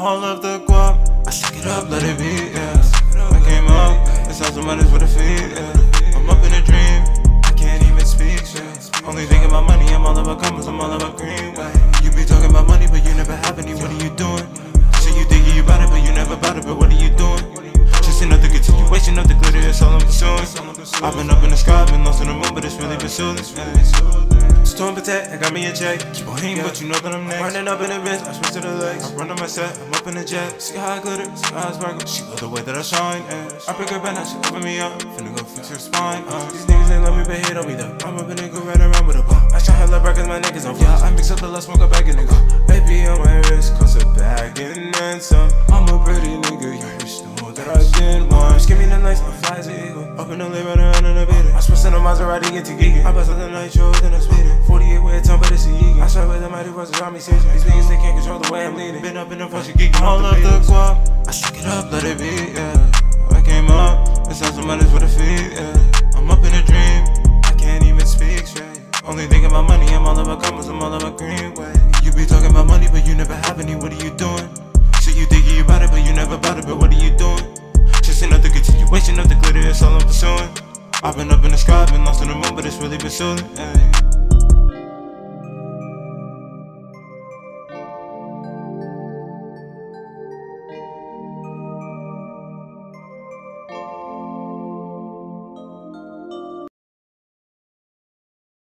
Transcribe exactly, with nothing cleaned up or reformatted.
all of the guap, I stack it up, let it be, yeah. I came up, it's how some money's for the feet, yeah. I'm up in a dream, I can't even speak, yeah. Only thinking about money, I'm all about commas, I'm all about greenway. You be talking about money, but you never have any, what are you doing? So you think you about it, but you never about it, but what are you doing? Just another continuation of the glitter, it's all I'm pursuing. I've been up in the sky, been lost in the moon, but it's really been soothing. Storm protect, I got me a check. Keep on hating, but you know that I'm next. Running up in the bench, I switch to the legs. I run on my set, I'm up in the jet. See how I glitter, see how I sparkle. She love the way that I shine, eh. I pick her back, now she open me up. Finna go fix her spine, uh. These niggas ain't love me, but hate on me though. I'm up in it, go right around with a bump. I shot hella bright cause my niggas on fire. I mix up the love, smoke a bag and nigga. Baby on my wrist, cost a bag and then some. I'm a pretty nigga, you used to know that I've been one. Just give me the nights, my flies an eagle. Up in the lane, running around in a beater. I spent in a Maserati, get to geeking. I bust on the nitro, then I speed it. forty-eight way a ton, but it's a yeeking. I swear with the mighty was around me season. These niggas, they can't control the way I'm leading. Been up in the function, geeking all of the guap, I stack it up, let it be, yeah. I came up, it's how some money's for the feet, yeah. I'm up in a dream, I can't even speak straight. Only thinking about money, I'm all about commas, I'm all about greenway. You be talking about money, but you never have any, what are you doing? So you think you about it, but you never about it, but what are you doing? Just another continuation of the glitter, it's all I'm pursuing. I've been up in the sky, been lost in the moon, but it's really been soothing.